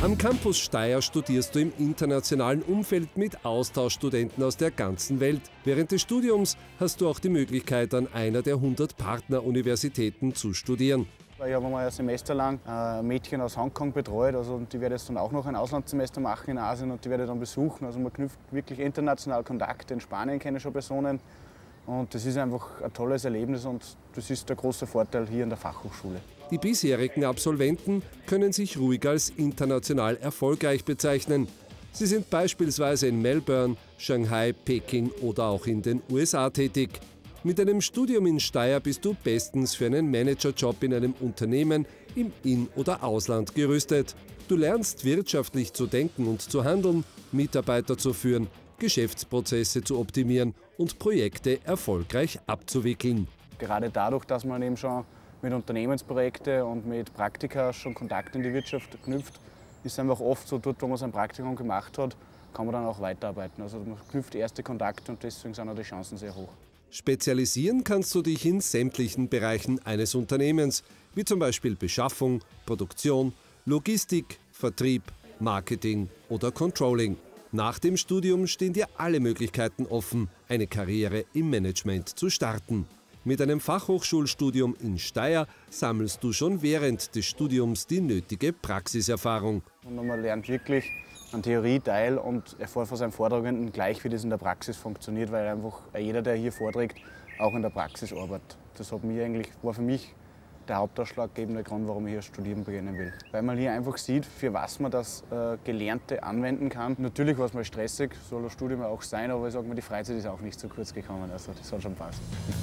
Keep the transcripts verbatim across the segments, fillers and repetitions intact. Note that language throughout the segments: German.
Am Campus Steyr studierst du im internationalen Umfeld mit Austauschstudenten aus der ganzen Welt. Während des Studiums hast du auch die Möglichkeit, an einer der hundert Partneruniversitäten zu studieren. Ich habe einmal ein Semester lang ein Mädchen aus Hongkong betreut, also die werde jetzt dann auch noch ein Auslandssemester machen in Asien und die werde ich dann besuchen. Also man knüpft wirklich international Kontakte. In Spanien kenne ich schon Personen und das ist einfach ein tolles Erlebnis und das ist der große Vorteil hier in der Fachhochschule. Die bisherigen Absolventen können sich ruhig als international erfolgreich bezeichnen. Sie sind beispielsweise in Melbourne, Shanghai, Peking oder auch in den U S A tätig. Mit einem Studium in Steyr bist du bestens für einen Managerjob in einem Unternehmen im In- oder Ausland gerüstet. Du lernst wirtschaftlich zu denken und zu handeln, Mitarbeiter zu führen, Geschäftsprozesse zu optimieren und Projekte erfolgreich abzuwickeln. Gerade dadurch, dass man eben schon mit Unternehmensprojekten und mit Praktika schon Kontakt in die Wirtschaft knüpft, ist es einfach oft so, dort wo man sein Praktikum gemacht hat, kann man dann auch weiterarbeiten. Also man knüpft erste Kontakte und deswegen sind auch die Chancen sehr hoch. Spezialisieren kannst du dich in sämtlichen Bereichen eines Unternehmens, wie zum Beispiel Beschaffung, Produktion, Logistik, Vertrieb, Marketing oder Controlling. Nach dem Studium stehen dir alle Möglichkeiten offen, eine Karriere im Management zu starten. Mit einem Fachhochschulstudium in Steyr sammelst du schon während des Studiums die nötige Praxiserfahrung. Und man lernt wirklich einen Theorieteil und erfährt von seinem Vortragenden gleich, wie das in der Praxis funktioniert, weil einfach jeder, der hier vorträgt, auch in der Praxis arbeitet. Das hat mir eigentlich, war für mich der hauptausschlaggebende Grund, warum ich hier studieren beginnen will. Weil man hier einfach sieht, für was man das äh, Gelernte anwenden kann. Natürlich war es mal stressig, soll das Studium auch sein, aber ich sage mal, die Freizeit ist auch nicht zu kurz gekommen, also das hat schon passt.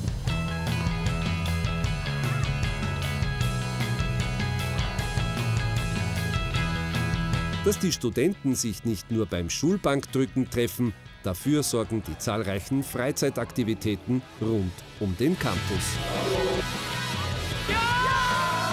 Dass die Studenten sich nicht nur beim Schulbankdrücken treffen, dafür sorgen die zahlreichen Freizeitaktivitäten rund um den Campus. Ja!